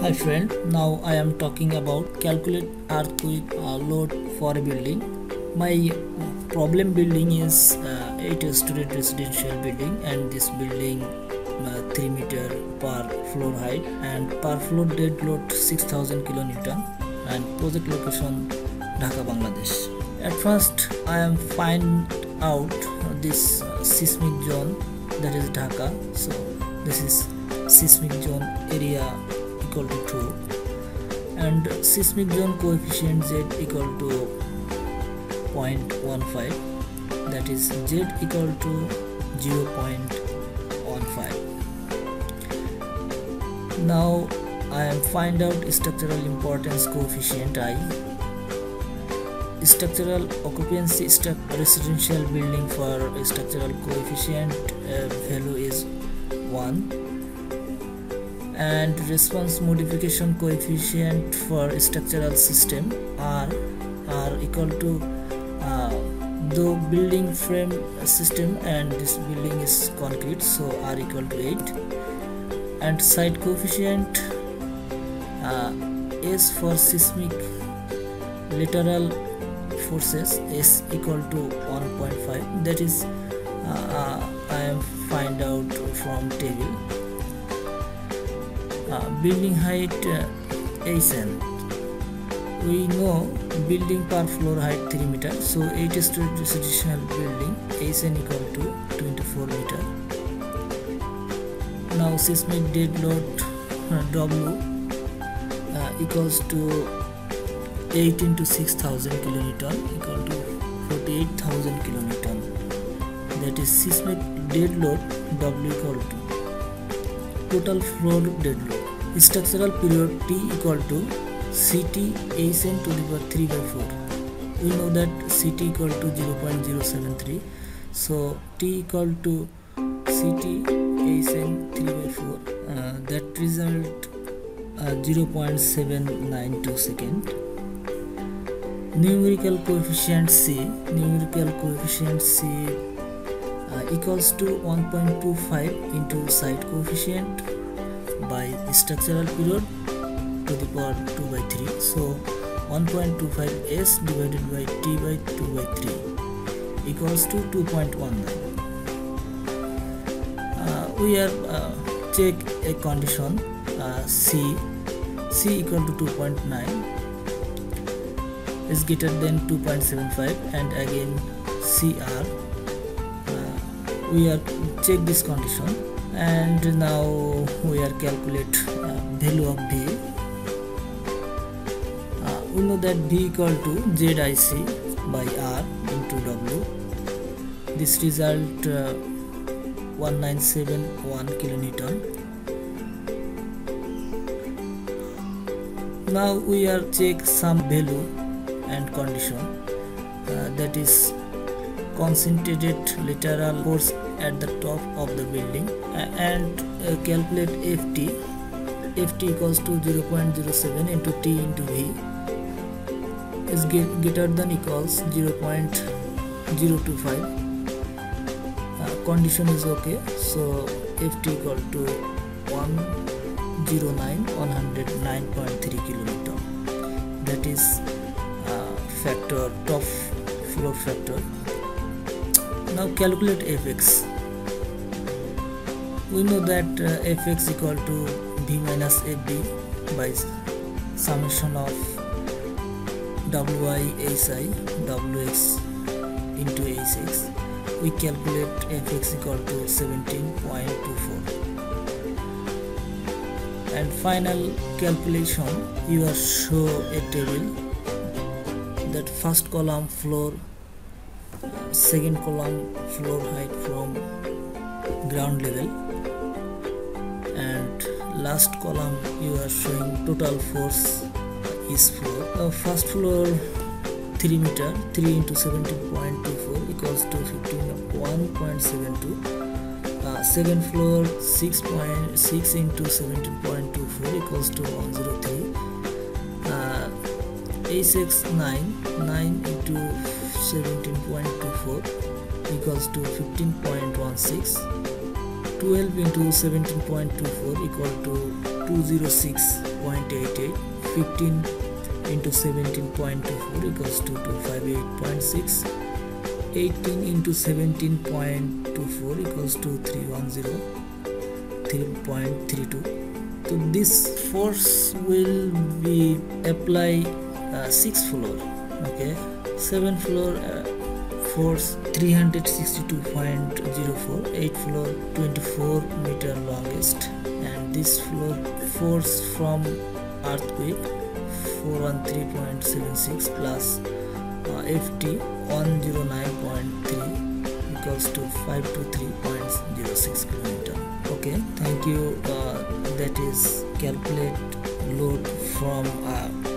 Hi friend, now I am talking about calculate earthquake load for a building. My problem building is 8 student residential building, and this building 3 meter per floor height and per floor dead load 6000 kilonewton and project location Dhaka, Bangladesh. At first I am find out this seismic zone, that is Dhaka. So this is seismic zone area equal to 2 and seismic zone coefficient Z equal to 0.15, that is Z equal to 0.15. Now I am find out structural importance coefficient I. Structural occupancy residential building for structural coefficient value is 1, and response modification coefficient for structural system R equal to the building frame system, and this building is concrete, so R equal to 8, and site coefficient S for seismic lateral forces S equal to 1.5, that is I am find out from table. Building height ASN, we know building per floor height 3 meter, so 8-story residential building ASN equal to 24 meter. Now seismic dead load W equals to 8 into 6000 kilonewton equal to 48,000 kilonewton, that is seismic dead load W equal to total floor dead load. Structural period T equal to CT ASN to the power 3 by 4. We know that CT equal to 0.073, so T equal to CT ASN 3 by 4, that result 0.792 second. Numerical coefficient C equals to 1.25 into site coefficient by structural period to the power 2 by 3, so 1.25 S divided by T by 2 by 3 equals to 2.19. We are check a condition C equal to 2.9 is greater than 2.75, and again CR. We are check this condition, and now we are calculate value of V. We know that V equal to ZIC by R into W. This result 1971 kilonewton. Now we are check some value and condition, that is concentrated lateral force at the top of the building, and calculate FT equals to 0.07 into T into V is greater than equals 0.025. Condition is okay, so FT equal to 109.3 kilonewton, that is factor, top floor factor. Now calculate Fx. We know that Fx equal to V minus Fb by summation of Wi Si Wx into Hx. We calculate Fx equal to 17.24, and final calculation you are show a table that first column floor, second column floor height from ground level, and last column you are showing total force is floor. First floor 3 meter, 3 into 17.24 equals to 51.72. Second floor 6.6 into 17.24 equals to 103. A6 9 into 17.24 equals to 15.16. 12 into 17.24 equal to 206.88. 15 into 17.24 equals to 258.6. 18 into 17.24 equals to 332. So this force will be apply 6th floor. Okay, 7th floor force 362.04. 8th floor 24 meter longest, and this floor force from earthquake 413.76 plus FT 109.3 equals to 523.06 kilometer. Okay, thank you. That is calculate load from